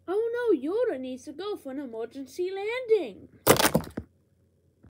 Oh no, Yoda needs to go for an emergency landing.